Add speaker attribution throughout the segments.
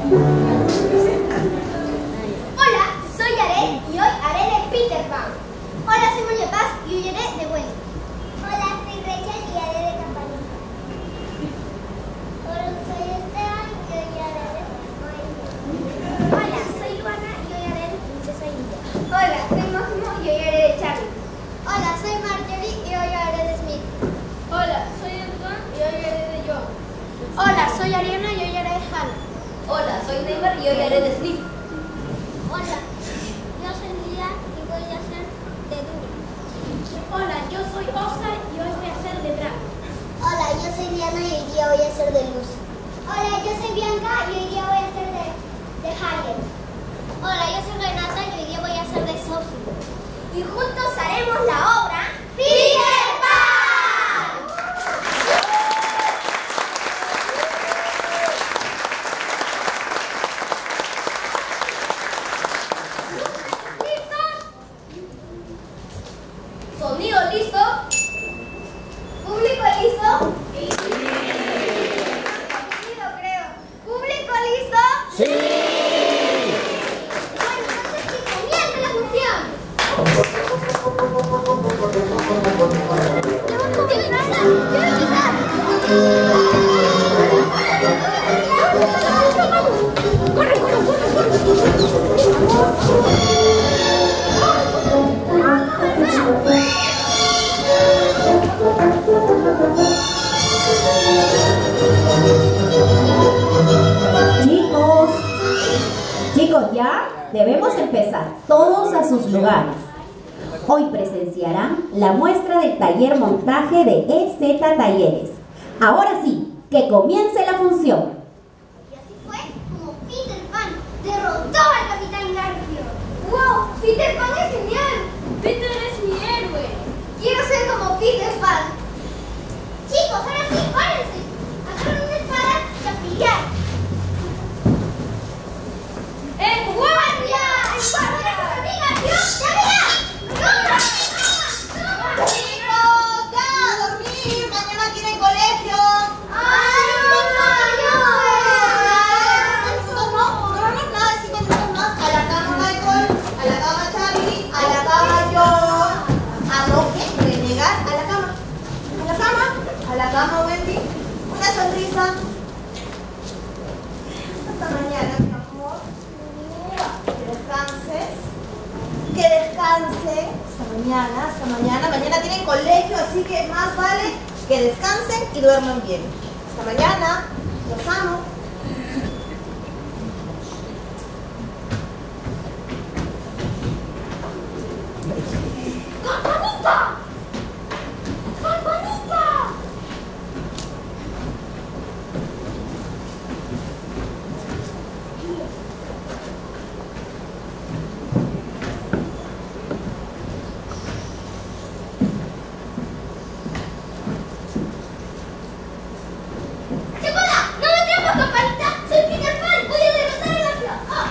Speaker 1: Hola, soy Yaret y hoy haré de Peter Pan. Hola, soy María Paz y hoy haré de Wendy.
Speaker 2: Hola, soy Rachel y haré de Campanita. Hola, soy Esteban y hoy haré de Wendy.
Speaker 1: Hola, soy Luana y hoy haré de Princesa India. Hola, soy Máximo y hoy haré de Charlie.
Speaker 2: Hola, soy Marjorie y hoy haré de Smith.
Speaker 3: Hola, soy Antoine y hoy haré de John.
Speaker 1: Hola, soy Ariana y hoy haré de Hannah.
Speaker 3: Hola, soy Neymar y hoy haré de Smith.
Speaker 2: Hola, yo soy Lía y voy a hacer de Duri.
Speaker 1: Hola, yo soy Oscar y hoy voy a hacer de Draco.
Speaker 2: Hola, yo soy Diana y hoy día voy a hacer de Luz. Hola, yo soy Bianca y hoy día voy a hacer de Hayek. Hola, yo soy Renata y hoy día voy a hacer de Sophie.
Speaker 1: Y juntos haremos la obra Peter Pan. ¿Listos?
Speaker 3: ¿Sonido listo?
Speaker 1: ¿Público listo? Sí. Sí, lo creo. ¿Público listo?
Speaker 4: ¡Sí!
Speaker 1: Bueno, entonces que comience la función. ¡Quiero empezar! ¡Quiero empezar! ¡Corre, corre, corre,
Speaker 5: Chicos, ya debemos empezar todos a sus lugares. Hoy presenciarán la muestra del taller montaje de EZ Talleres. Ahora sí, que comience la función.
Speaker 1: Y así fue como Peter Pan derrotó al Capitán Garfio. ¡Wow! ¡Peter Pan es genial!
Speaker 3: Peter es mi héroe.
Speaker 1: Quiero ser como Peter Pan. Chicos, ahora sí, párense. Agarren una espada y a pelear. ¡En guardia! ¡En guardia! ¡Amiga, Dios! ¡Ya mira! ¡Toma! ¡Toma!
Speaker 6: Chicos, ya a dormir, mañana tienen colegio.
Speaker 1: ¡Ay, mamá!
Speaker 6: No, nada de 5 minutos más. A la cama Michael, a la cama Charlie, a la cama yo. ¿A no qué? ¿Renegar? A la cama. A la cama Wendy. Una sonrisa. Hasta mañana, mi amor. Que descanses. Que descanse. Hasta mañana, hasta mañana. Mañana tienen colegio, así que más vale que descansen y duerman bien. Hasta mañana. Los amo.
Speaker 1: ¡Campanita! ¡Campanita! ¡Segunda! ¡No me atrapas, Campanita! ¡Soy Peter Pan! ¡Voy a derrotar a Garfio! ¡Ah!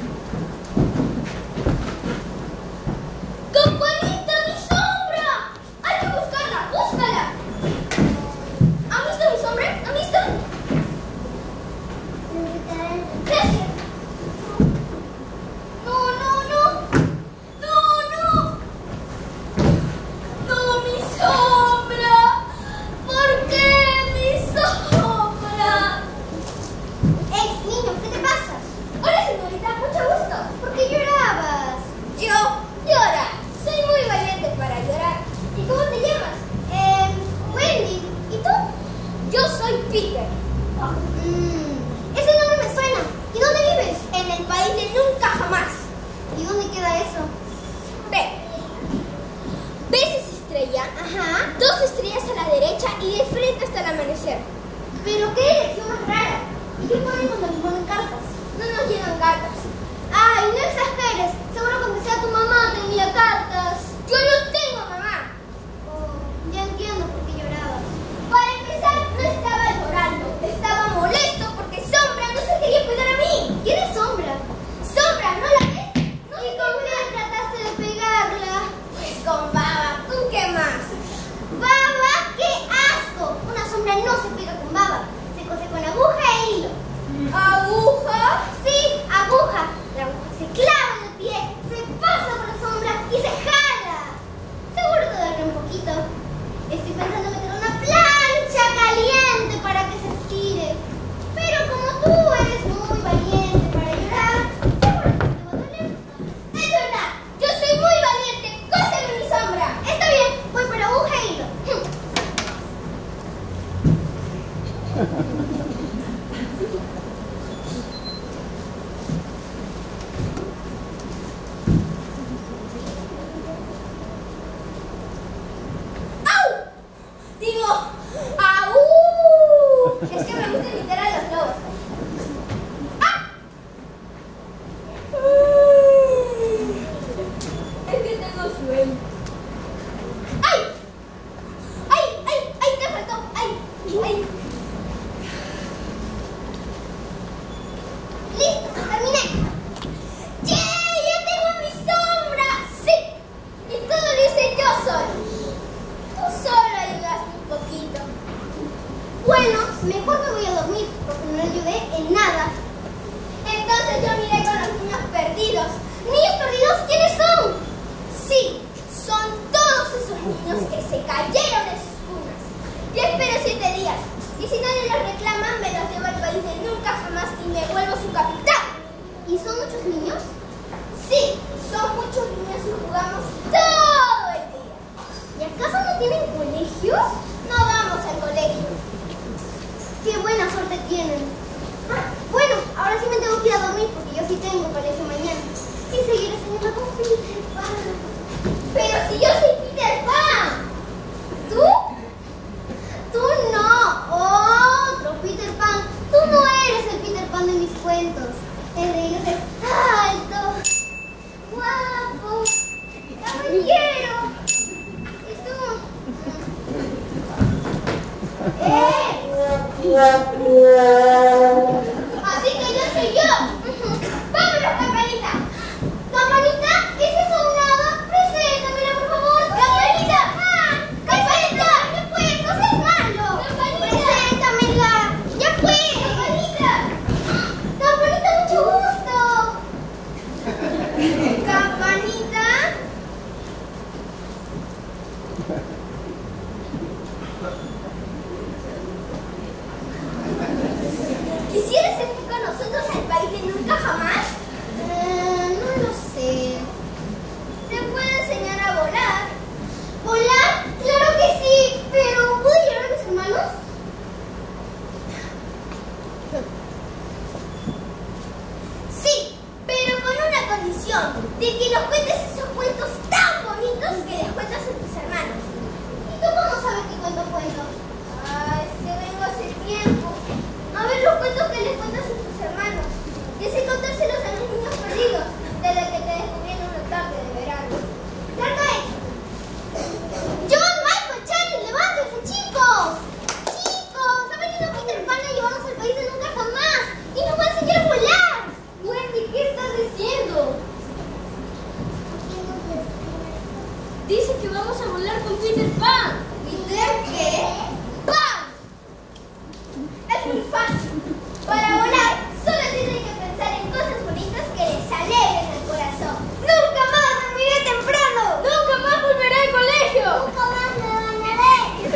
Speaker 1: ¡Campanita, mi sombra! ¡Hay que buscarla! ¡Búscala! ¿Han visto mi sombra? ¿Han visto? ¡Gracias! ¡No, no, no! ¡No, no! ¡No, mi sombra! ¿Por qué mi sombra? ¡Ey, niño! ¿Qué te pasa? Hola, señorita. Mucho gusto. ¿Por qué llorabas? ¿Yo? Llora. Soy muy valiente para llorar. ¿Y cómo te llamas? Wendy. ¿Y tú? Yo soy Peter. Ese nombre me suena. ¿Y dónde vives? En el país de nunca jamás. ¿Y dónde queda eso? Ve. ¿Ves esa estrella? Ajá. 2 estrellas a la derecha y de frente hasta el amanecer. ¿Pero qué elección más rara? ¿Y qué ponen cuando les ponen cartas? No nos llegan cartas. ¡Ay, no exageres! Seguro que aunque sea tu mamá tenía cartas. ¡Yo no tengo mamá! Oh, ya entiendo por qué llorabas. Para empezar, no estaba llorando. Estaba molesto porque Sombra no se quería cuidar a mí. ¿Quién es Sombra? ¡Sombra! ¿No la ves? No. ¿Y con qué trataste de pegarla? Pues con baba. ¿Con qué más? ¡Baba! ¡Qué asco! Una sombra no se pega con baba. Se cose con aguja e hilo. ¿Aguja? nuevo su capitán.
Speaker 2: ¿Y son muchos niños?
Speaker 1: Sí, son muchos niños y jugamos todo el día.
Speaker 2: ¿Y acaso no tienen colegio?
Speaker 1: No vamos al colegio.
Speaker 2: ¡Qué buena suerte tienen! Bueno, ahora sí me tengo que ir a dormir porque yo sí tengo colegio mañana. Y seguiré soñando con Peter Pan.
Speaker 1: Pero si yo soy Peter Pan.
Speaker 2: ¿Tú? Tú no, otro Peter Pan. Tú no eres el Peter Pan de mis cuentos. El de ellos es alto, guapo, caballero. ¿Y tú?
Speaker 1: Así que yo soy yo. Vámonos, Campanita.
Speaker 2: Campanita, ¿ese sonado? Preséntamela, por favor.
Speaker 1: Campanita.
Speaker 2: Campanita, ya puedes, no seas malo.
Speaker 1: Campanita.
Speaker 2: Preséntamela, ya puedes.
Speaker 1: Campanita.
Speaker 2: Campanita, mucho gusto.
Speaker 1: Campanita. ¿Quisieras ir con nosotros al país de nunca jamás?
Speaker 2: No lo sé.
Speaker 1: Te puedo enseñar a volar.
Speaker 2: ¿Volar? Claro que sí, pero ¿puedo llevar a mis hermanos?
Speaker 1: Sí, pero con una condición, de que nos cuentes esos cuentos tan bonitos que les cuentas a tus hermanos.
Speaker 2: ¿Y tú cómo sabes que cuento?
Speaker 1: Ah, es que vengo hace tiempo a ver los cuentos que les cuentas a tus hermanos. Y así contárselos a los niños perdidos, desde que te descubrí en una tarde de verano.
Speaker 2: ¡Larga hecho! ¡John, Michael, Charlie, levántense, chicos! ¡Chicos! ¡Ha venido Peter Pan a llevarnos al país de nunca jamás! ¡Y nos va a enseñar a volar!
Speaker 3: Wendy, ¿qué estás diciendo? Dice que vamos a volar con Peter Pan.
Speaker 1: ¿Peter qué? ¡Pan! Es muy fácil. Para volar, solo tienen que pensar en cosas bonitas que les alegren el corazón. ¡Nunca más dormiré temprano!
Speaker 3: ¡Nunca más volveré al colegio!
Speaker 2: ¡Nunca más me bañaré!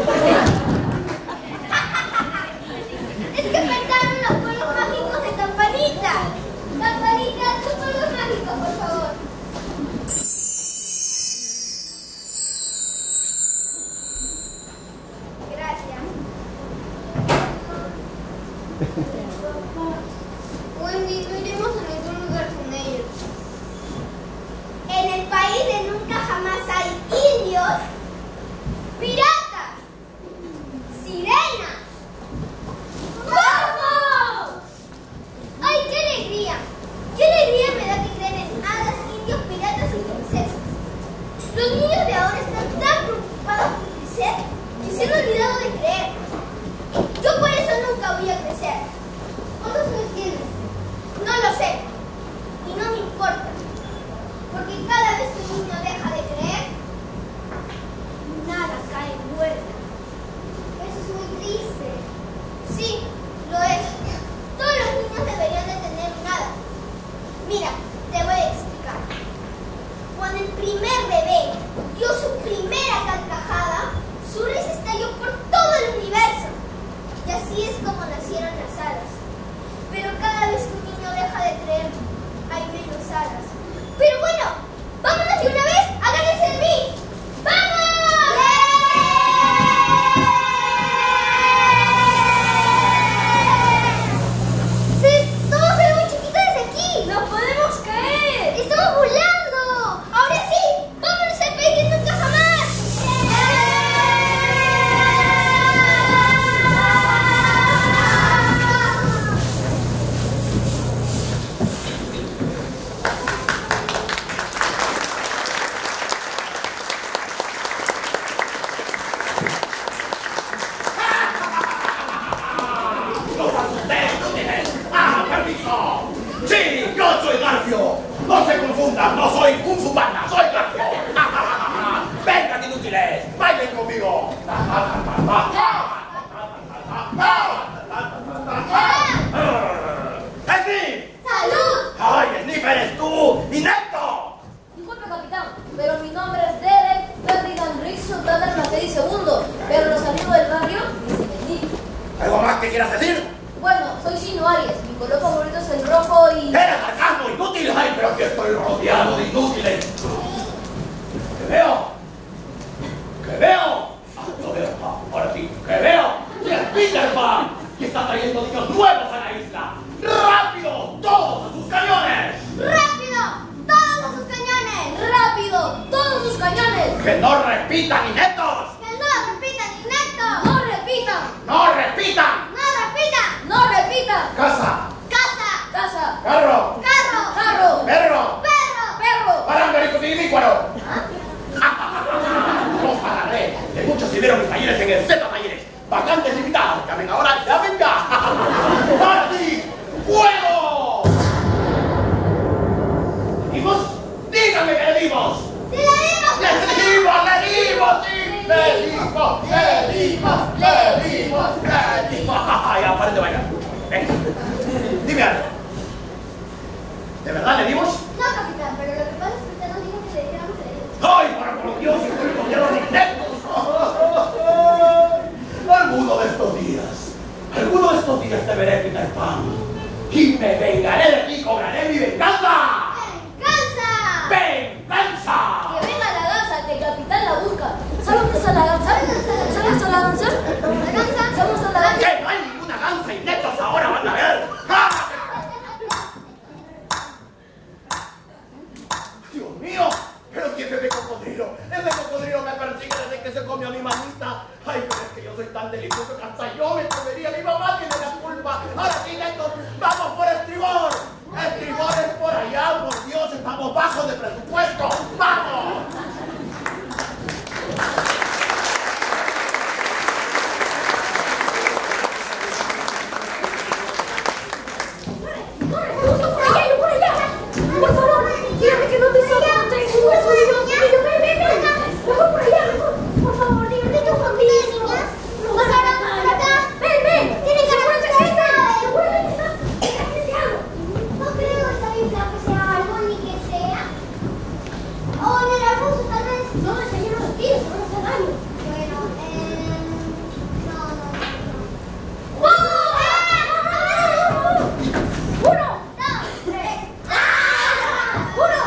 Speaker 1: Es que faltaron los polvos mágicos de Campanita. Campanita, tus polvos mágicos, por favor. Gracias. Wendy, no iremos a ningún lugar con ellos. En el país de nunca jamás hay indios, piratas, sirenas. ¡Vamos! ¡Ay, qué alegría! ¡Qué alegría me da que creen en hadas, indios, piratas y princesas! Los niños de ahora están tan preocupados por crecer que se han olvidado de creer. Yo por eso nunca voy a crecer.
Speaker 2: ¿Cuántos años tienes?
Speaker 1: No lo sé. Y no me importa. Porque cada vez que un niño deja de creer, nada cae muerta.
Speaker 2: Eso es muy triste.
Speaker 1: Sí, lo es. Todos los niños deberían de tener un hada. Mira, te voy a explicar. Cuando el primer bebé dio su primera carcajada, su risa estalló por todo el universo. Y así es como nacieron las hadas. Pero cada vez que un niño deja de creer, hay menos hadas. Pero bueno, vámonos de una vez, agárrense de mí. ¡Vamos!
Speaker 2: ¡Sí! ¡Todo se ve muy chiquito desde aquí!
Speaker 3: ¡Nos podemos caer!
Speaker 2: ¡Estamos volando!
Speaker 1: ¡Ahora sí! ¡Vámonos al país de nunca jamás!
Speaker 4: ¡Sí! ¡Yo soy Garfio! ¡No se confundan! ¡No soy Kung Fu Panda! ¡Soy Garfio! ¡Vengan, inútiles! ¡Bailen conmigo! ¡Sniff!
Speaker 1: ¡Salud!
Speaker 4: ¡Ay, Sniff eres tú! ¡Inepto!
Speaker 3: Disculpe, capitán, pero mi nombre es Derek Ferdinand Rickson Tanner Matei II. Pero los amigos del barrio dicen Sniff.
Speaker 4: ¿Algo más que quieras decir?
Speaker 3: Bueno, soy Shino Aries. Mi color favorito es el rojo.
Speaker 4: ¡Que no repitan, ineptos!
Speaker 1: ¡Que no repitan, ineptos!
Speaker 3: ¡No repitan!
Speaker 4: ¡No repitan!
Speaker 1: ¡No repitan!
Speaker 3: ¡No repitan!
Speaker 4: ¡Casa!
Speaker 1: ¡Casa!
Speaker 3: ¡Casa!
Speaker 4: ¡Carro!
Speaker 1: ¡Carro!
Speaker 3: ¡Carro!
Speaker 4: ¡Perro!
Speaker 1: ¡Perro!
Speaker 3: ¡Perro!
Speaker 4: ¡Parángaro y cutícuaro! ¡Los pagaré! De muchos dinero mis talleres en el Z Talleres. Vacantes limitadas. ¡Llamen ahora! ¡Llamen ya! ¡Party! ¡Fuego! ¿Dimos? ¡Díganme que le dimos!
Speaker 1: ¡Sí, le dimos!
Speaker 4: ¡Le dimos! ¡Le dimos! ¡Sí! ¡Le dimos! ¡Le dimos! ¡Le dimos! ¡Le dimos! ¡Ya, paren de bailar! Dime algo. ¿De verdad le dimos?
Speaker 1: No, capitán, pero lo que pasa es que usted nos dijo que le dijéramos que le dimos.
Speaker 4: ¡Ay, por Dios! ¡Estoy comiendo los insectos! Alguno de estos días te veré, Peter Pan. Y me vengaré de ti, cobraré mi venganza.
Speaker 1: ¡Venganza!
Speaker 4: ¡Venganza!
Speaker 3: ¡Que venga la danza, que el capitán la busca! ¿Sabes dónde está la danza? ¿Sabes dónde está la danza? ¿Sabes dónde está la danza?
Speaker 4: ¡Que no hay ninguna danza, ineptos! ¡Ahora van a ver! ¡Ah! ¡Dios mío! ¡Pero si ese cocodrilo! ¡Ese cocodrilo me persigue desde que se comió a mi mamita! ¡Ay, pero es que yo soy tan delicioso que hasta yo me comería! ¡Mi mamá tiene la culpa! ¡Ahora sí, ineptos! ¡Vamos por estribor! ¡Estribor es por allá! ¡Por Dios! ¡Estamos bajos de presupuesto! ¡Vamos!
Speaker 3: ¡Por favor! ¡Dígame que no te soporto! ¡Mejor por allá! ¡Por favor! ¡Dígame que son niñas!
Speaker 1: ¡Pasaron por acá!
Speaker 3: ¡Ven, ven!
Speaker 1: ¡Tienen que
Speaker 2: No creo esta Biblia que sea algo ni que sea. O en el arbusto tal vez.
Speaker 3: No, está lleno de tiros, se van a hacer daño.
Speaker 2: Bueno, no.
Speaker 3: ¡Uno!
Speaker 2: Dos, tres.
Speaker 3: ¡Uno!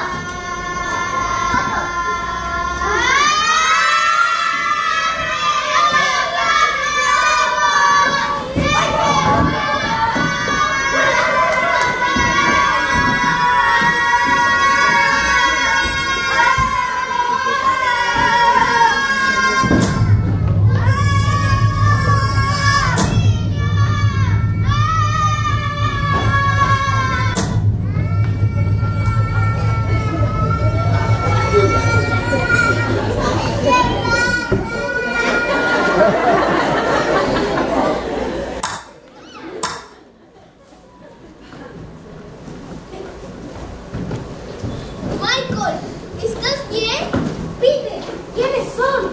Speaker 1: Michael, ¿estás bien?
Speaker 3: ¡Peter! ¿Quiénes son?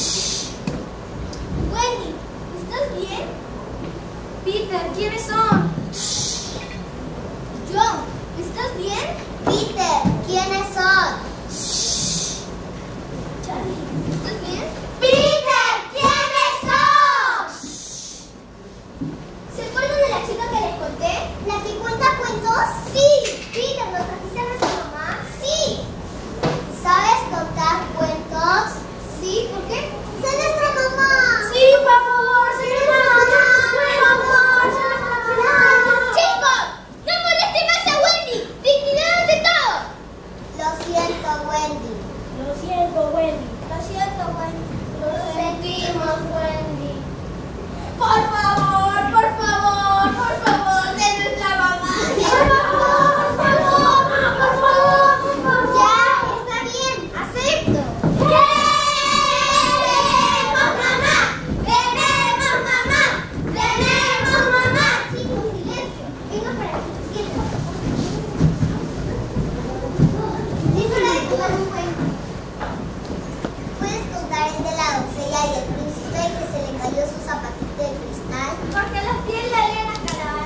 Speaker 1: Wendy, ¿estás bien?
Speaker 3: Peter, ¿quiénes son?
Speaker 1: John, ¿estás bien?
Speaker 2: Peter, ¿quiénes son?
Speaker 1: Charlie, ¿estás bien?
Speaker 2: Peter, ¿quiénes son?
Speaker 1: ¿Se acuerdan de la chica que les conté?
Speaker 2: ¿La que cuenta cuentos?
Speaker 1: Sí.
Speaker 2: Peter, ¿nos trajiste a nuestra mamá? Sí. ¿Sabes contar cuentos?
Speaker 1: Sí, ¿por qué?
Speaker 2: ¡Sé nuestra mamá!
Speaker 1: Sí, por favor, ¡Chicos! ¡No molesten más a Wendy! ¡Dignidad ante todo!
Speaker 2: Lo siento, Wendy.
Speaker 3: Lo siento, Wendy.
Speaker 1: Lo siento, Wendy.
Speaker 2: Lo sentimos, Wendy.
Speaker 1: Por favor, sé nuestra mamá.
Speaker 2: Por favor. Ya, está bien, acepto.
Speaker 1: ¡Tenemos mamá!
Speaker 2: Chicos, silencio. Venga para aquí, siéntate. Es hora de contar un cuento. ¿Puedes contar el de la doncella y el príncipe que se le cayó su zapatito de cristal?
Speaker 1: Porque los pies le harían a calar.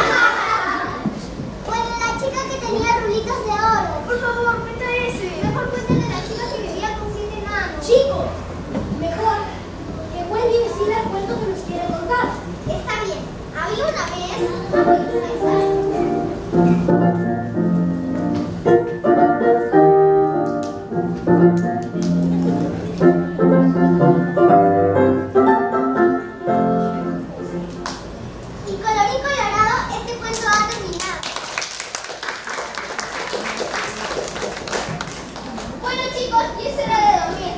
Speaker 2: Bueno, la chica que tenía rulitos de oro.
Speaker 1: Por favor, cuenta ese.
Speaker 2: Mejor cuéntale a la chica que vivía con 7 enanos.
Speaker 3: Chicos, mejor que Wendy decida el cuento que nos quiere contar.
Speaker 2: Está bien. Había una vez. Y colorín colorado, este cuento ha terminado.
Speaker 1: Bueno, chicos, ya es hora de dormir.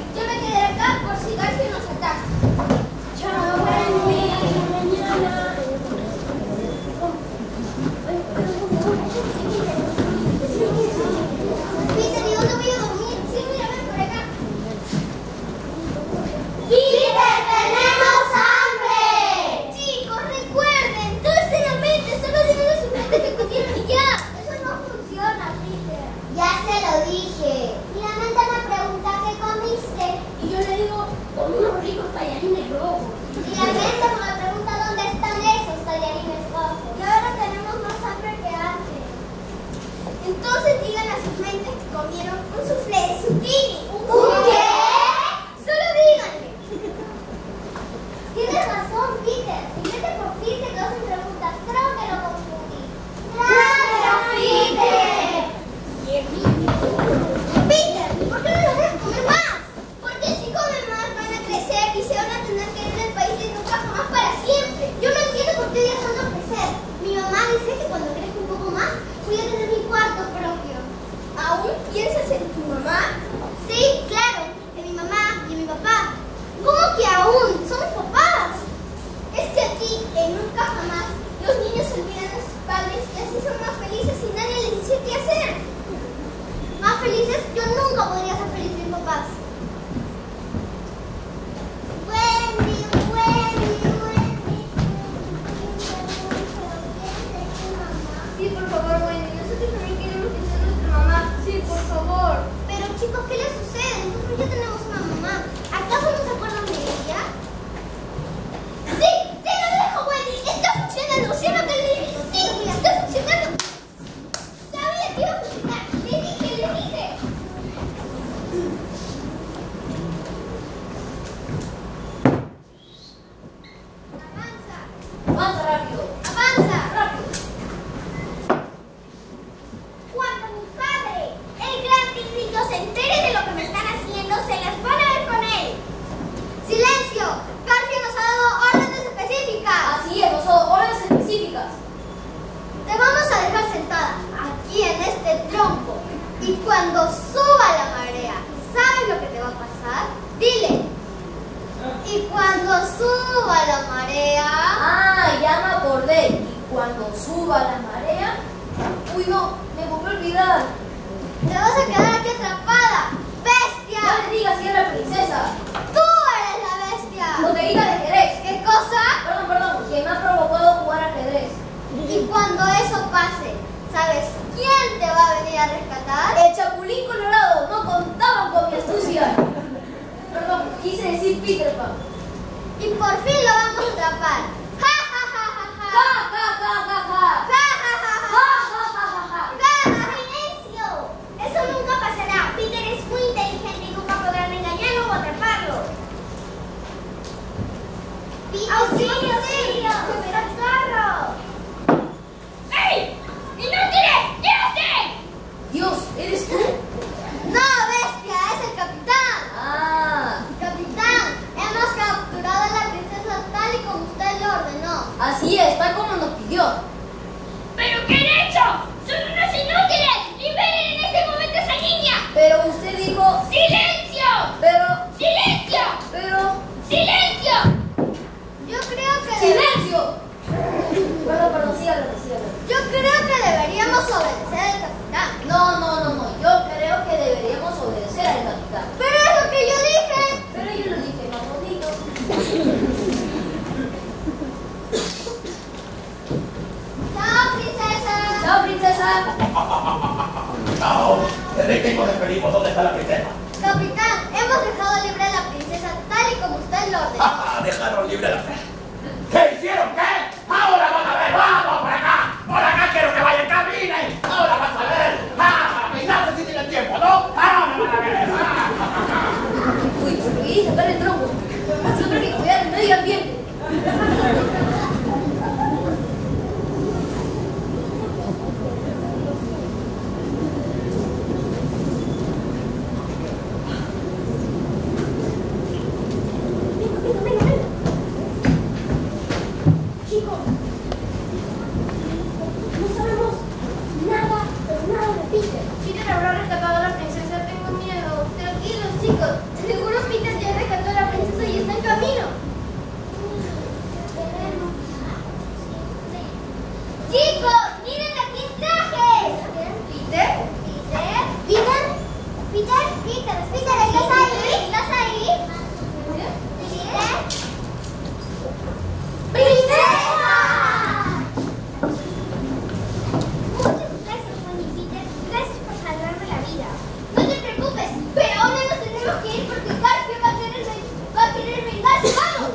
Speaker 2: felices, yo nunca podría ser feliz sin papás. Wendy.
Speaker 1: Sí, por favor, Wendy. Nosotros también queremos que sea nuestra mamá. Sí, por favor.
Speaker 2: Pero chicos, ¿qué les sucede? Nosotros ya tenemos una mamá. ¿Acaso no se acuerdan de ella? ¡Sí! ¡Te lo dejo, Wendy! ¡Está funcionando! ¿Sí o no que le dije? ¡Sí! ¡Está funcionando! ¡Sabía que iba a funcionar! ¡Le dije!
Speaker 3: Avanza rápido.
Speaker 2: ¡Avanza!
Speaker 3: Rápido.
Speaker 2: Cuando mi padre, el gran tigrito, se entere de lo que me están haciendo, se las van a ver con él. ¡Silencio! Garfio nos ha dado órdenes específicas.
Speaker 3: Así es, nosotros, órdenes específicas.
Speaker 2: Te vamos a dejar sentada aquí en este tronco. Y cuando suba la marea, ¿sabes lo que te va a pasar? Dile. Y cuando suba la marea...
Speaker 3: Ah, ya me acordé. Y cuando suba la marea... Uy, no, me volví a olvidar.
Speaker 2: Te vas a quedar aquí atrapada. ¡Bestia!
Speaker 3: No le digas si era princesa.
Speaker 2: ¡Tú eres la bestia!
Speaker 3: Botellita de ajedrez.
Speaker 2: ¿Qué cosa?
Speaker 3: Perdón, que me ha provocado jugar ajedrez.
Speaker 2: Y cuando eso pase, ¿sabes quién te va a venir a rescatar?
Speaker 3: El Chapulín Colorado, no contaban con mi astucia. Perdón, quise decir Peter Pan.
Speaker 2: Y por fin lo vamos a atrapar. ¡Ja, ja, ja, ja, ja!
Speaker 3: ¡Ja, ja, ja, ja, ja!
Speaker 2: ¡Ja, ja, ja, ja!
Speaker 3: ¡Ja, ja, ja, ja, ja!
Speaker 2: ¡Silencio! Eso nunca pasará. Peter es muy inteligente y nunca podrán engañarlo o atraparlo. ¡Auxilio, auxilio! ¡Socorro! ¡Ey! ¡Inútiles! ¿Qué hacen?
Speaker 3: Dios, ¿eres tú?
Speaker 2: ¡No, bestia! ¡Es el capitán!
Speaker 3: Ah,
Speaker 2: ¡Capitán! Hemos capturado a la princesa tal y como usted lo ordenó.
Speaker 3: así es, tal como nos pidió.
Speaker 1: ¿Pero qué han hecho? ¡Son unos inútiles! ¡Liberen en este momento a esa niña!
Speaker 3: Pero usted dijo...
Speaker 1: ¡Silencio!
Speaker 3: ¡Silencio!
Speaker 1: ¡Silencio!
Speaker 2: Yo creo que...
Speaker 3: ¡Silencio! Perdón, sí, habla.
Speaker 2: Yo creo que deberíamos obedecer al capitán.
Speaker 3: No, yo creo que deberíamos obedecer al capitán.
Speaker 2: ¡Pero es lo que yo dije!
Speaker 3: Pero yo lo dije más bonito.
Speaker 2: ¡Chao, princesa!
Speaker 3: ¡Chao, princesa!
Speaker 4: Chao. ¿De qué nos despedimos? ¿Dónde está la princesa?
Speaker 2: Capitán, hemos dejado libre a la princesa tal y como usted lo ordenó.
Speaker 4: Dejaron libre a la princesa. ¿Qué hicieron? ¿Qué? Ahora van a ver. Vamos por acá. Por acá quiero que vayan, caminen. Ahora vas a ver. Peinarse si tienen tiempo, ¿no? Ahora van a ver.
Speaker 3: Uy, se me quería sacar el tronco. Nosotros hay que cuidar el medio ambiente.
Speaker 2: Chicos, no sabemos nada de Peter.
Speaker 1: Peter habrá rescatado a la princesa, tengo miedo.
Speaker 2: Tranquilos, chicos. Seguro Peter ya rescató a la princesa y está en camino. Chicos, miren a quién traje.
Speaker 1: ¿Peter?
Speaker 2: Peter, ¿estás ahí? ¡Princesa! Muchas gracias, Juan y Peter. Gracias por salvarme la vida. No te preocupes, pero ahora nos tenemos que ir porque Garfio va a querer vengarse. ¡Vamos!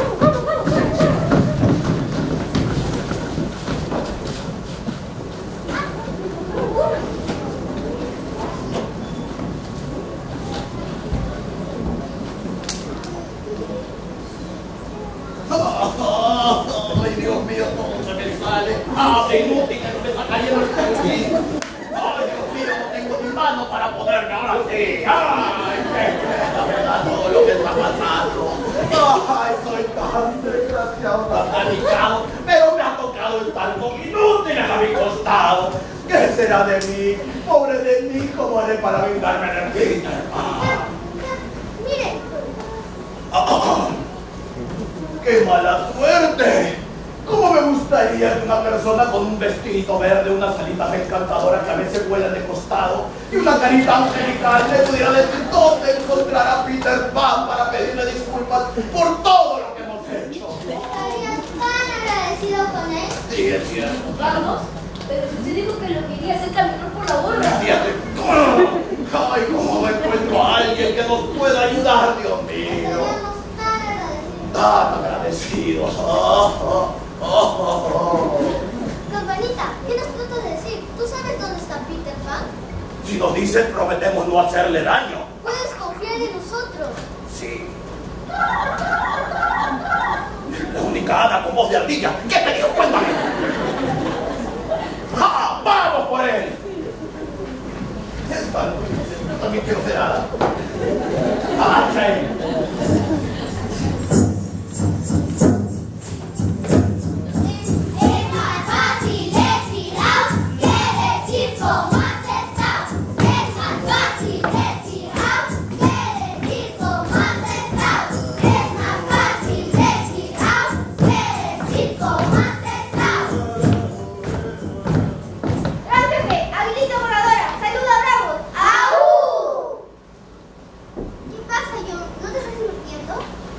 Speaker 4: Ay, Dios mío, todo se me sale. ¡Qué inútil que no me está cayendo el calcín! ¡Ay, Dios mío, no tengo mi mano para poderme ahora sí! ¡Ay, qué la verdad todo lo que está pasando! ¡Ay, soy tan desgraciado, tan delicado! Pero me ha tocado estar con inútiles a mi costado. ¿Qué será de mí? Pobre de mí, ¿cómo haré para vengarme de Peter?
Speaker 2: Miren,
Speaker 4: ¡Qué mala suerte! ¿Cómo me gustaría que una persona con un vestidito verde, unas alitas encantadoras que a veces vuelan de costado y una carita angelical le pudiera decir dónde encontrar a Peter Pan para pedirle disculpas por todo lo que hemos hecho?
Speaker 2: ¿Estarías tan agradecido con él?
Speaker 4: Sí, es cierto.
Speaker 3: Carlos, pero si usted dijo que lo quería hacer caminar por la borda.
Speaker 4: Fíjate. Ay, cómo no encuentro a alguien que nos pueda ayudar, Dios mío.
Speaker 2: Estaríamos tan agradecidos.
Speaker 4: Tan agradecidos.
Speaker 2: Campanita, ¿qué nos tratas de decir? ¿Tú sabes dónde está Peter Pan?
Speaker 4: Si nos dices, prometemos no hacerle daño.
Speaker 2: Puedes confiar en nosotros.
Speaker 4: Sí. La única hada con voz de ardilla. ¿Qué te dijo? Cuéntame. ¡Ja! ¡Vamos por él! Esta noche, yo también quiero ser hada. ¡Avance!
Speaker 1: Es más fácil decir out que decir cómo has estado. Es más fácil decir out que decir cómo has estado. Es más fácil decir out que decir cómo has estado.
Speaker 2: ¡Gran jefe! ¡Habilita voladora! ¡Saluda a Bravo! ¡Au! ¿Qué pasa, John? ¿No te estás divirtiendo?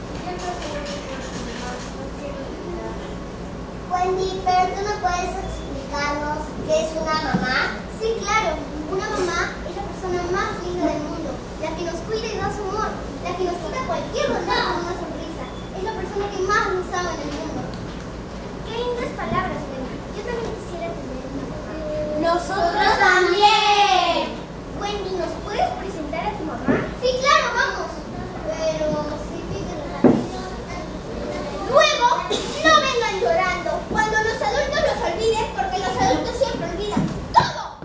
Speaker 1: Wendy, pero tú no puedes explicarnos qué es una mamá.
Speaker 2: Sí, claro. Una mamá es la persona más linda del mundo. La que nos cuida y da su amor. La que nos quita cualquier maldad con una sonrisa. Es la persona que más nos ama en el mundo. Qué lindas palabras, Wendy. Yo también quisiera tener una mamá.
Speaker 1: Nosotros también.
Speaker 2: Wendy, ¿nos puedes presentar a tu mamá? Sí, claro, vamos. Pero sí, Peter, luego, no vengan llorando. Cuando los adultos los olviden, porque los adultos siempre olvidan todo.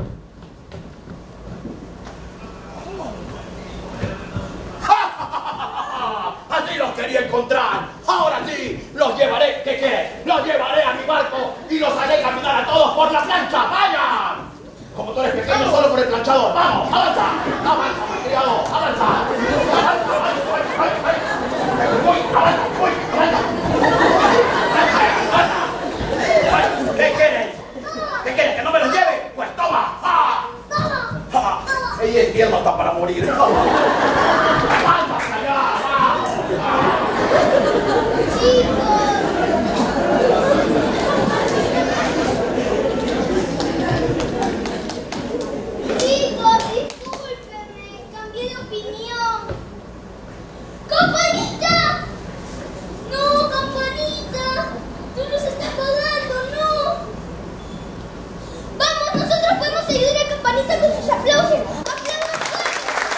Speaker 4: Así los quería encontrar. Ahora sí, los llevaré. ¿Qué quieres? Los llevaré a mi barco y los haré caminar a todos por la plancha. ¡Vayan! Como tú eres pequeño, solo por el planchador. ¡Vamos! ¡Avanza! ¡Avanza, malcriado! ¡Avanza! ¡Avanza! ¡Avanza! ¿Qué quieres? ¿Qué quieres? ¿Que no me los lleve? Pues toma. ¡Ah! ¡Ah! Ella es tierno hasta para morir. ¡Avanza hasta allá!
Speaker 2: Chicos, discúlpenme, cambié de opinión. ¡Campanita! ¡No, Campanita! ¡Tú nos estás pagando, no! ¡Vamos, nosotros podemos ayudar a Campanita con sus aplausos! ¡Aplausos fuertes!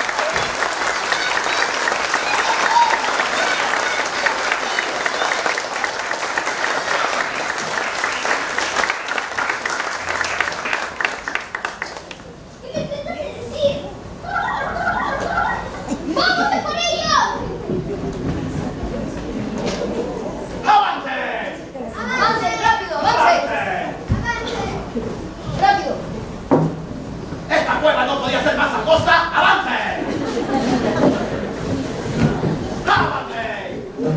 Speaker 2: ¿Qué me intentas decir? ¡Vamos a por ellos!
Speaker 4: ¡Avance!
Speaker 3: ¡Avance, rápido, avance! ¡Rápido!
Speaker 4: ¡Esta cueva no podía ser más angosta! ¡Avance! ¡Avance!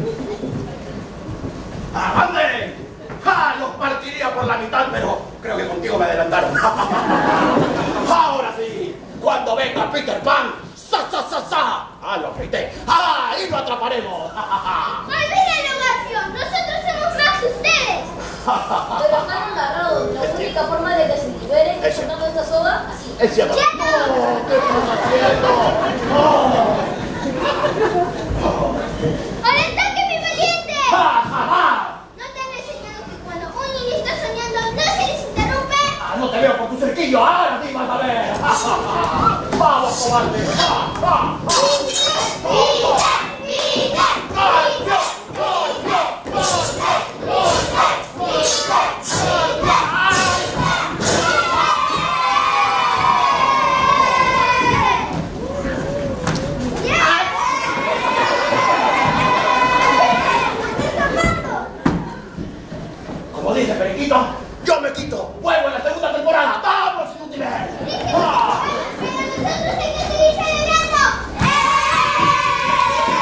Speaker 4: ¡Avance! ¡Ja! Los partiría por la mitad, pero creo que contigo me adelantaron. Ahora sí, cuando venga Peter Pan, ¡sa, sa, sa, sa! ¡Ah, lo afeité! ¡Ah, y lo atraparemos!
Speaker 2: ¡Olvídenlo, Garfield! ¡Nosotros somos más que ustedes!
Speaker 3: Pero están amarrados. La única forma de que se liberen es cortando esta soga así.
Speaker 4: ¡Es cierto! ¡No! ¿Qué estás haciendo?
Speaker 2: ¡Al ataque, mi valiente!
Speaker 4: ¡Ja, ja, ja!
Speaker 2: ¿No te han enseñado que cuando un niño está soñando no se les interrumpe?
Speaker 4: ¡Ah, no te veo por tu cerquillo! ¡Ahora sí vas a ver! ¡Ja, ja, ja! ¡Vamos, cobarde! ¡Ja, ja, ja! ¡Ay, Dios! ¡Ay, Dios! Como dice Periquito, yo me quito. Vuelvo en la segunda temporada. ¡Vamos, inútiles! ¡Ah!
Speaker 2: ¡Pero nosotros hay que seguir celebrando! ¡Eh!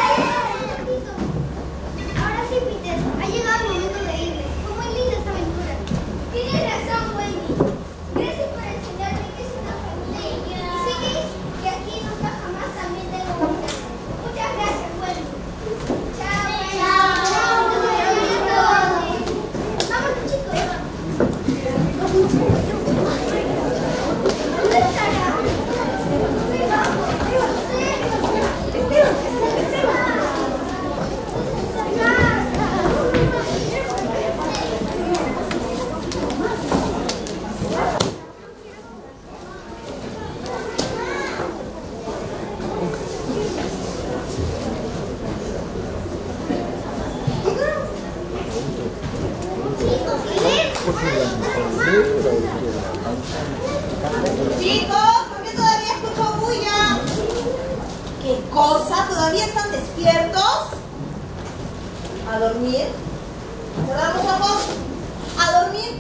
Speaker 6: Chicos, ¿por qué todavía escucho bulla? ¿Qué cosa? ¿Todavía están despiertos? ¿A dormir? ¿A cerrar los ojos? ¿A dormir?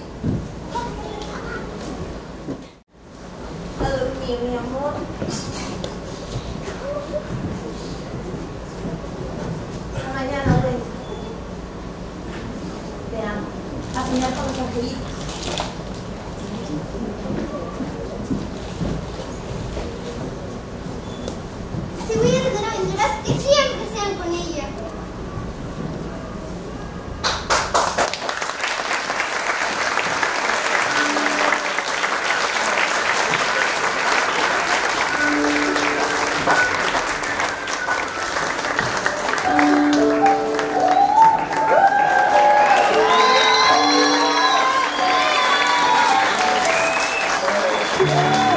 Speaker 6: A dormir, mi amor. Hasta mañana, güey. Te amo. A soñar con los angelitos.
Speaker 2: Si voy a tener aventuras, que siempre sean con ella.
Speaker 6: ¡Gracias!